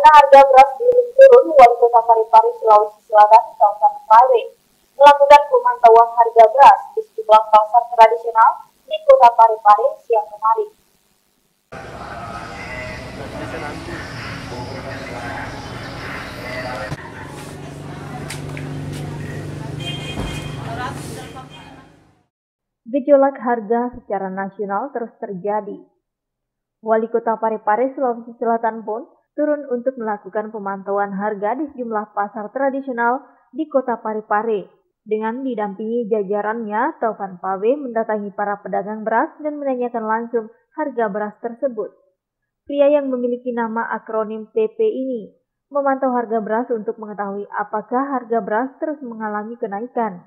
Karena harga beras belum turun, Wali Kota Parepare, Sulawesi Selatan, Taufan Pawe, melakukan pemantauan harga beras di sejumlah pasar tradisional di Kota Parepare siang kemarin. Gejolak harga secara nasional terus terjadi. Wali Kota Parepare, Sulawesi Selatan pun turun untuk melakukan pemantauan harga di sejumlah pasar tradisional di Kota Parepare. Dengan didampingi jajarannya, Taufan Pawe mendatangi para pedagang beras dan menanyakan langsung harga beras tersebut. Pria yang memiliki nama akronim TP ini memantau harga beras untuk mengetahui apakah harga beras terus mengalami kenaikan.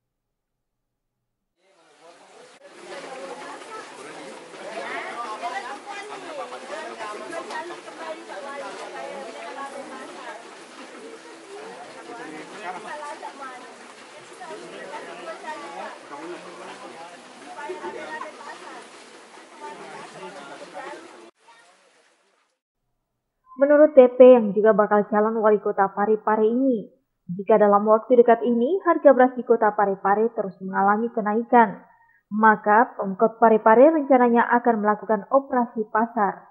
Menurut TP yang juga bakal calon wali kota Parepare ini, jika dalam waktu dekat ini harga beras di kota Parepare terus mengalami kenaikan, maka Pemkot Parepare rencananya akan melakukan operasi pasar.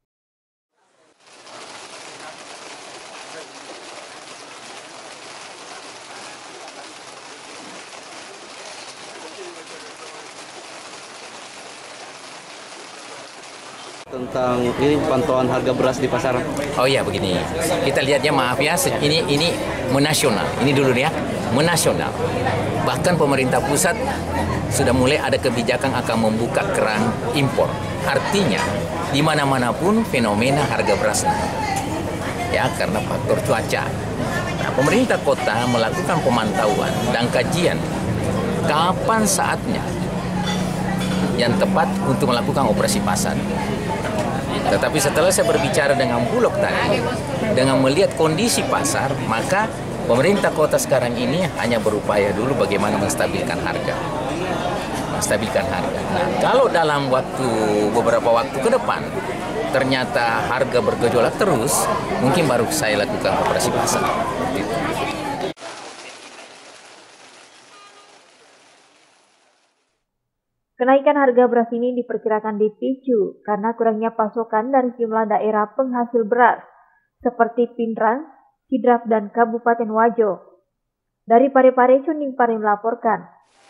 Tentang ini pantauan harga beras di pasaran. Oh iya begini, kita lihatnya maaf ya, ini menasional, ini dulu ya, menasional. Bahkan pemerintah pusat sudah mulai ada kebijakan akan membuka keran impor. Artinya di mana-mana pun fenomena harga beras naik. Ya, karena faktor cuaca. Nah, pemerintah kota melakukan pemantauan dan kajian kapan saatnya yang tepat untuk melakukan operasi pasar. Tetapi setelah saya berbicara dengan Bulog tadi, dengan melihat kondisi pasar, maka pemerintah kota sekarang ini hanya berupaya dulu bagaimana menstabilkan harga. Nah, kalau dalam beberapa waktu ke depan, ternyata harga bergejolak terus, mungkin baru saya lakukan operasi pasar. Kenaikan harga beras ini diperkirakan dipicu karena kurangnya pasokan dari sejumlah daerah penghasil beras, seperti Pindrang, Sidrap, dan Kabupaten Wajo. Dari Parepare, Suning Pare melaporkan.